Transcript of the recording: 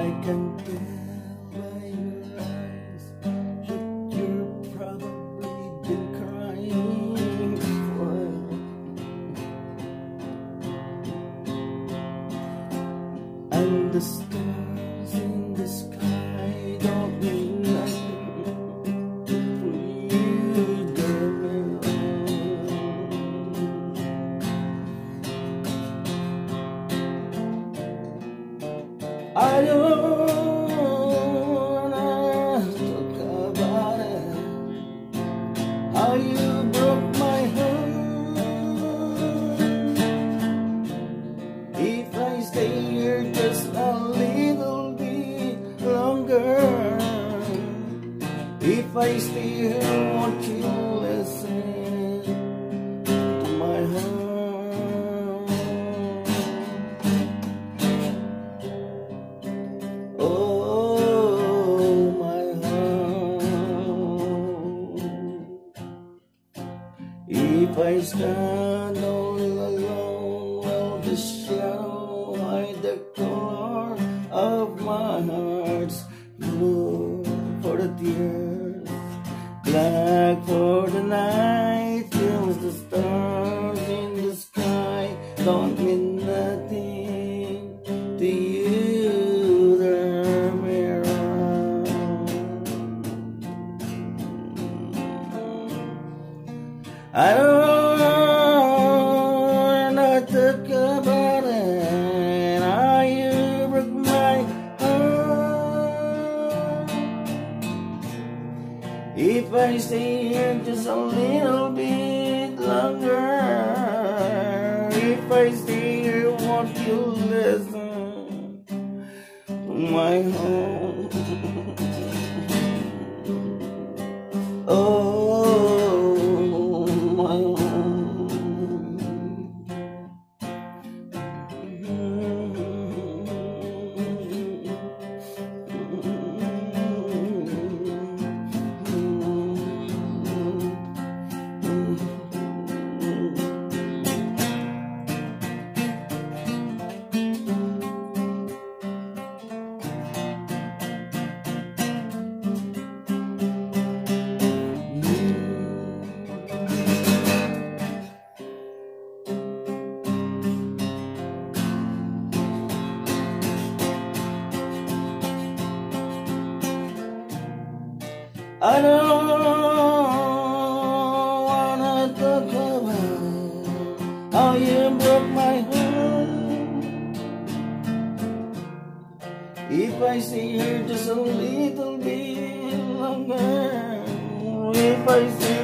can tell by your eyes that you've probably been crying for. And the stars in the sky don't mean nothing for you, girl. I don't wanna talk about it, how you broke my heart. If I stay here just a little bit longer, if I stay here, won't you listen to my heart? If I stand all alone, will the shadow hide the color of my heart's blue for the tears, black for the night, fills the stars in the sky, don't mean nothing to you, the mirror. I don't wanna talk about it, how you broke my heart. If I stay here just a little bit longer, if I stay here, won't you listen to my heart? Oh, I don't wanna talk about how you broke my heart. If I stay here just a little bit longer, if I stay